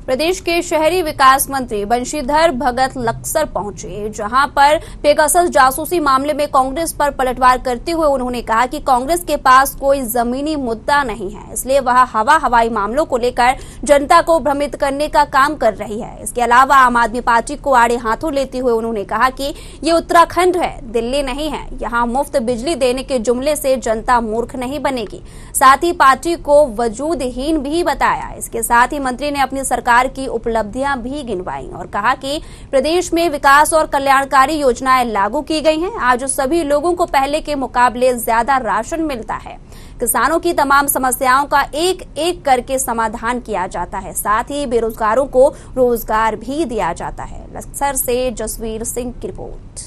प्रदेश के शहरी विकास मंत्री बंशीधर भगत लक्सर पहुंचे, जहां पर पेगासस जासूसी मामले में कांग्रेस पर पलटवार करते हुए उन्होंने कहा कि कांग्रेस के पास कोई जमीनी मुद्दा नहीं है, इसलिए वह हवाई मामलों को लेकर जनता को भ्रमित करने का काम कर रही है। इसके अलावा आम आदमी पार्टी को आड़े हाथों लेते हुए उन्होंने कहा कि ये उत्तराखंड है, दिल्ली नहीं है। यहाँ मुफ्त बिजली देने के जुमले से जनता मूर्ख नहीं बनेगी। साथ ही पार्टी को वजूदहीन भी बताया। इसके साथ ही मंत्री ने अपनी सरकार की उपलब्धियां भी गिनवाई और कहा कि प्रदेश में विकास और कल्याणकारी योजनाएं लागू की गई हैं। आज सभी लोगों को पहले के मुकाबले ज्यादा राशन मिलता है। किसानों की तमाम समस्याओं का एक एक करके समाधान किया जाता है। साथ ही बेरोजगारों को रोजगार भी दिया जाता है। लक्सर से जसवीर सिंह की रिपोर्ट।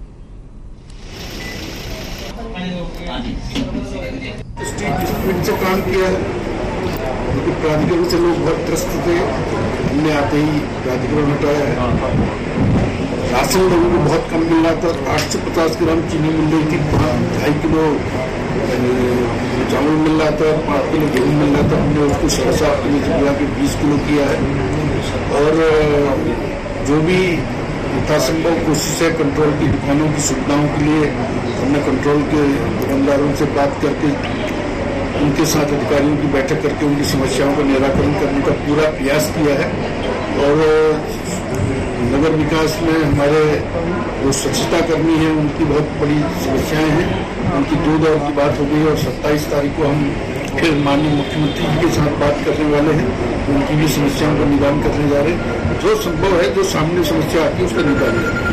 से काम किया, क्योंकि प्राधिकरण से लोग बहुत त्रस्त थे। हमने आते ही प्राधिकरण हटाया है। राशन लोगों को बहुत कम मिल रहा था। 850 ग्राम चीनी मिल रही थी, 2.5 किलो चावल मिल रहा था, 5 किलो गेहूँ मिल रहा था। हमने उसको 7.5 किलो से बढ़ा के 20 किलो किया है। और जो भी यथासंभव कोशिश है कंट्रोल की दुकानों की सुविधाओं के लिए, हमने कंट्रोल के दुकानदारों से बात करके उनके साथ अधिकारियों की बैठक करके उनकी समस्याओं का निराकरण करने का पूरा प्रयास किया है। और नगर विकास में हमारे जो स्वच्छता कर्मी हैं उनकी बहुत बड़ी समस्याएं हैं। उनकी 2 दौर की बात हो गई और 27 तारीख को हम फिर माननीय मुख्यमंत्री जी के साथ बात करने वाले हैं। उनकी भी समस्याओं का निदान करने जा रहे हैं। जो संभव है, जो सामने समस्या आती है उसका निदान करें।